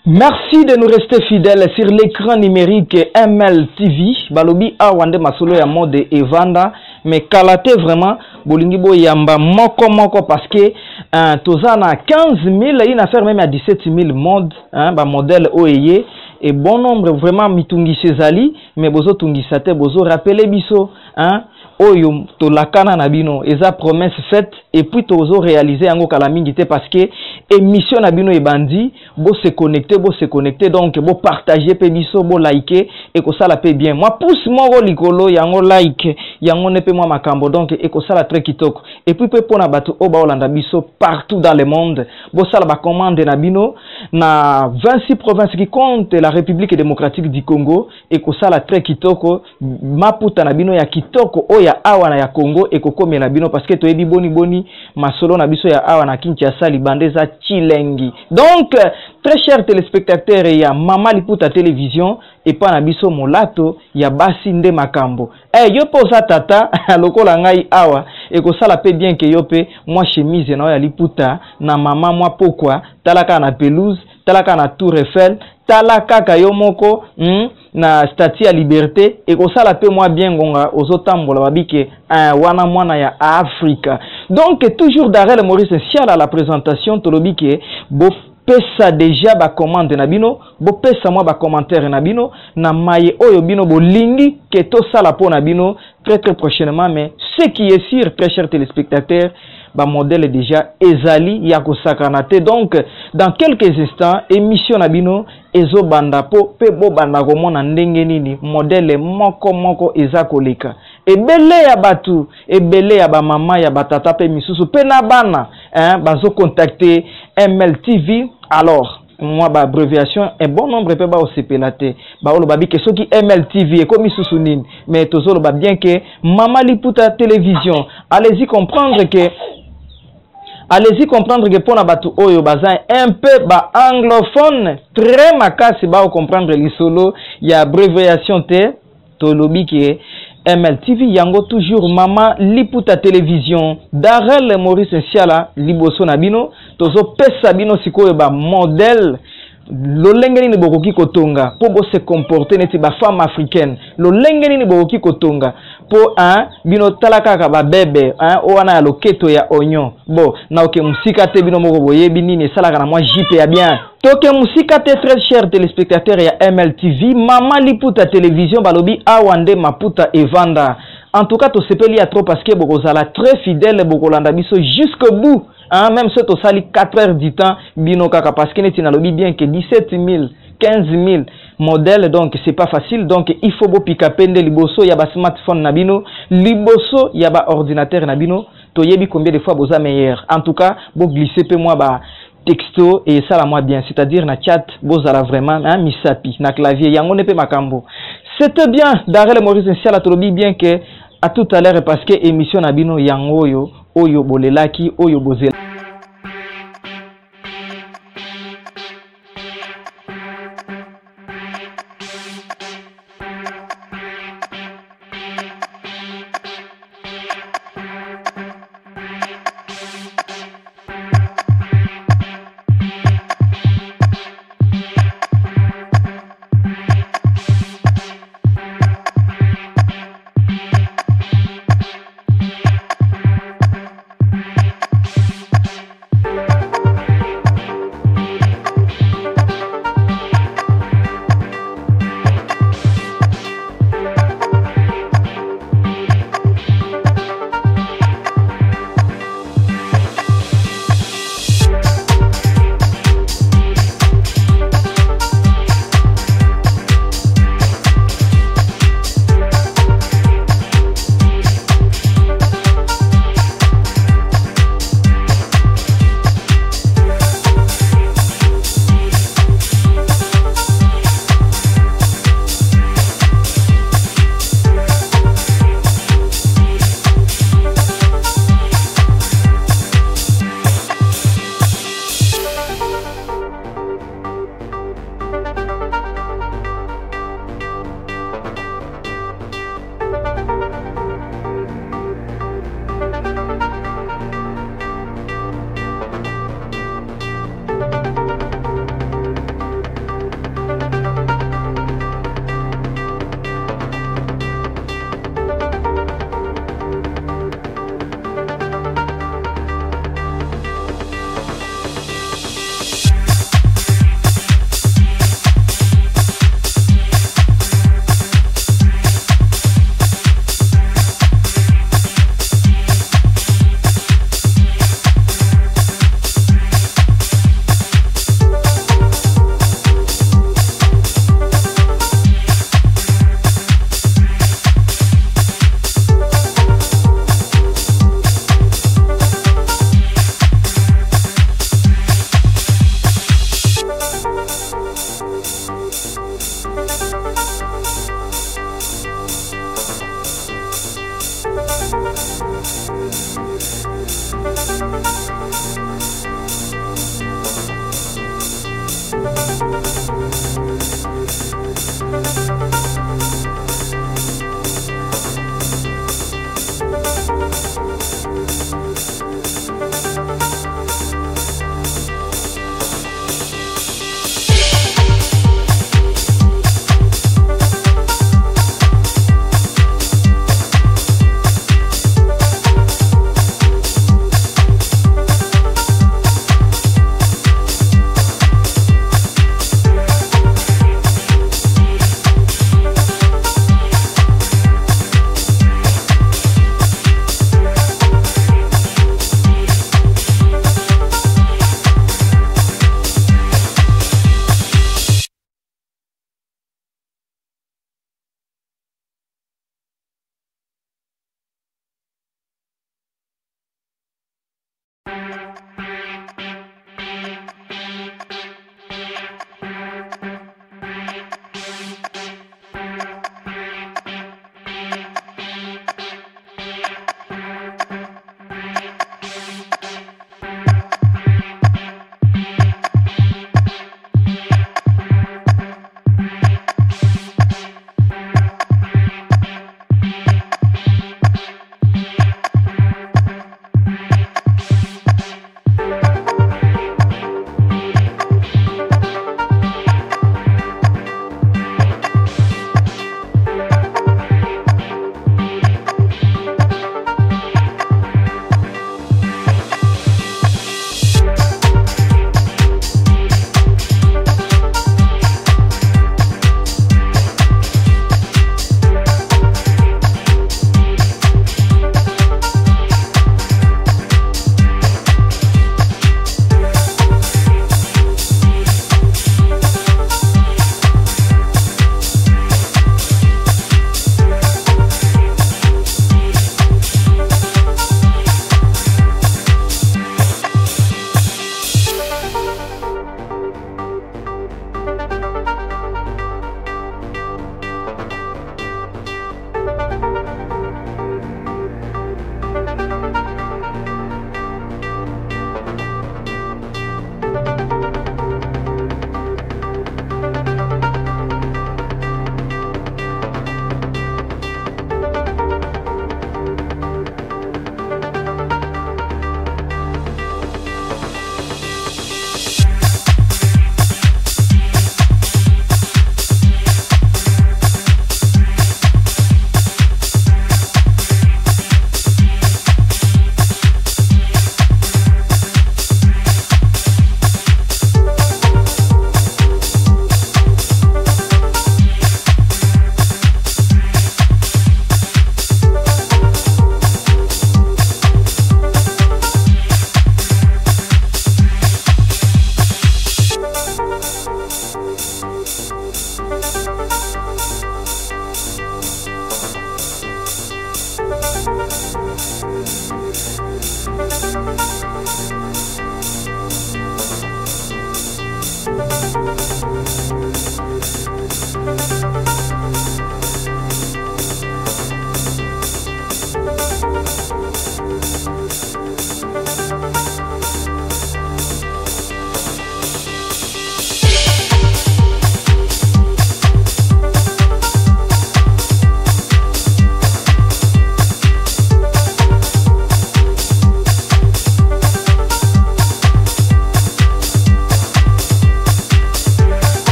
Merci de nous rester fidèles sur l'écran numérique ML TV. Balobi awande masolo ya mode evanda mais kalate vraiment bolingi bo yamba moko parce que tozana 15 000 une affaire même à 17 000 mode ba modèle oyeye et bon nombre vraiment mitungi sezali mais bozo tungi sate bozo rappeler biso oyo to lakana na bino eza promesse faite et puis tozo réaliser yango kala mingi te parce que émission na bino ebandi bo se connecter donc bo partager pe biso bo liker et ko sala pe bien moi pousse moko likolo yango like yango ne pe moi makambo donc et ko sala très kitoko et puis pe pona bato o ba olanda biso partout dans le monde bo sala ba commande na bino na 26 provinces qui comptent la République démocratique du Congo et ko sala très kitoko maputa na bino ya kitoko oya awa na ya Congo et kokome na bino parce que to ebi boni masolo na biso ya awa na Kinshasa libandeza chilengi. Donc très chers téléspectateurs ya Mama Liputa télévision et pas na biso molato ya basi nde makambo yo posa tata lokola ngai awa et ko sala pe bien que yo pe moi chemise na ya Liputa na mama moi pokwa talaka na pelouse talaka na Tour Eiffel talaka kayo moko na statue ya liberté et ko sala pe moi bien ngonga ozotambola babike wana mwana ya Afrika. Donc toujours Darel Maurice Sial à la présentation tolobike bo pesa déjà ba commande na bino bo pesa moi ba commentaire na bino na maye oyo bino bo lingi ke to sala po na bino très prochainement. Mais ce qui est sûr très chers téléspectateurs ba modèle déjà ezali ya kosakanate. Donc dans quelques instants émission na bino ezo banda po pe bo banda komona ndenge nini modèle moko eza koleka ebele ya batu ebele ya ba mama ya batata pe misusu pe na bana bazo contacter ML TV. Alors moi ba abréviation un bon nombre pe ba osepelate ba olo babi ke soki ML TV et comme misusu nini mais tozolo ba bien que Mama Liputa télévision allez-y comprendre que pour na batu oyo bazan un peu ba anglophone très makasi ba comprendre lisolo ya abréviation te tolobi ke ML TV yango toujours Mama Liputa télévision Darel Maurice Siala liboso na bino tozo pesa bino sikoyo ba modèle lolenge nini bokoki kotonga po bo se comporter neti ba femme africaine lolenge nini bokoki kotonga po bino talaka ka ba bebe owana ya loketo ya oignon bo na oke musika te bino moko boyebi nini salaka na moi jipe ya bien toke musika te. Très chers téléspectateurs ya ML TV Mama Liputa télévision balobi awande maputa evanda. En tout cas to sepeli ya trop parce que bokozala très fidèle bokolanda biso jusqu'au bout. Même si tu sali 4 heures du temps, bino kaka parce que tu n'as bien que 17 000, 15 000 modèles, donc c'est pas facile. Donc il faut pika pende liboso, yaba smartphone nabino, liboso yaba ordinateur nabino, to yebi combien de fois boza meilleur. En tout cas, bo glisser pe moi ba texto et ça la moi bien, c'est-à-dire na chat bozala vraiment misapi na clavier yango ne pe makambo. C'était bien Darel Maurice Siala tolobi bien que à tout à l'heure parce que émission nabino yango oyo bolelaki oyo bozela